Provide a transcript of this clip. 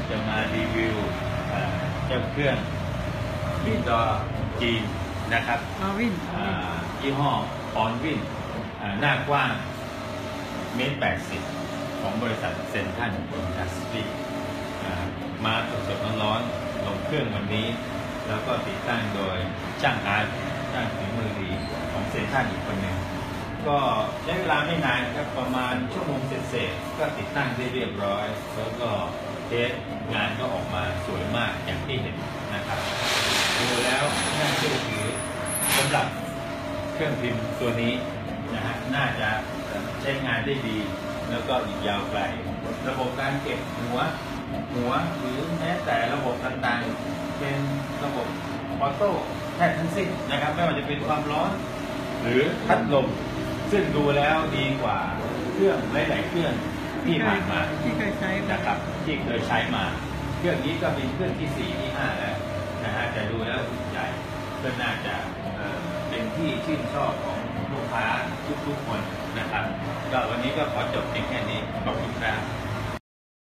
จะมารีวิวเจ้าเครื่องวินดอร์จีนนะครับยี่ห้อออนวินหน้ากว้าง1.80 ของบริษัทเซนทรัลอินดัสทรีมาสดๆร้อนๆลงเครื่องวันนี้แล้วก็ติดตั้งโดยช่างอาร์ตช่างฝีมือดีของเซนทรัลอีกคนหนึ่งก็ใช้เวลาไม่นานครับประมาณชั่วโมงเศษๆก็ติดตั้งได้เรียบร้อยแล้วก็เทสงานก็ออกมาสวยมากอย่างที่เห็นนะครับดูแล้วน่าเชื่อถือสำหรับเครื่องพิมพ์ตัวนี้นะฮะน่าจะใช้งานได้ดีแล้วก็อีกยาวไกลระบบการเก็บหัวหรือแม้แต่ระบบต่างๆเป็นระบบออโต้แทบทั้งสิ้นนะครับไม่ว่าจะเป็นความร้อนหรือพัดลมซึ่งดูแล้วดีกว่าเครื่องหลายๆเครื่องที่ผ่านมาที่เคยใช้นะครับที่เคยใช้มาเครื่องนี้ก็เป็นเครื่องที่4ที่5แล้วนะฮะจะดูแล้วถูกใจก็น่าจะเป็นที่ชื่นชอบของลูกค้าทุกๆคนนะครับก็วันนี้ก็ขอจบเพียงแค่นี้ขอบคุณครับ